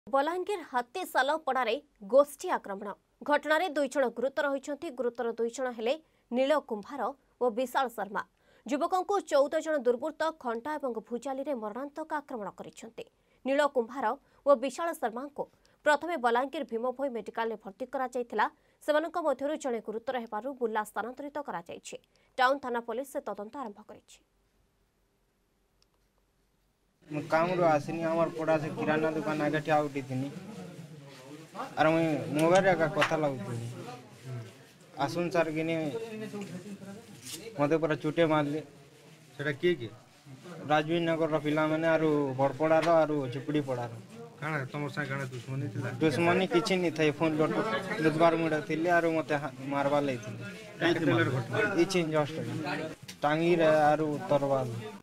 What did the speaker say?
बलांगीर हातीसाल पड़ारे गोष्ठी आक्रमण घटना दुई जन गुरुतर होती। गुरुतर दुई जन हेले नील कुंभार और विशाल शर्मा। युवकों को 14 जन दुर्बृत्त खंटा और भुजाली में मरणांतक आक्रमण कर नील कुंभार और विशाल शर्मा को प्रथमे बलांगीर भीमभोई मेडिकल भर्ती करा जड़े गुरुतर हेबारु बुर्ला स्थानांतरित करा टाउन थाना पुलिस तदंत आरंभ कर काम आसनी हमार पड़ा से किराना दुकान आगे ठिया उठी थी और मुई मोबाइल का कथा लगुनी आसुन सार कि मत पूरा चुटे मारले किए राजवीर नगर पिला मैंने बड़पड़ार और झुपड़ी पड़ार तुम दुश्मनी दुश्मनी किसी नहीं था फोन लुटबार मुड़ा थी और मत मारवा लगी जस्ट टांगी और तरवाल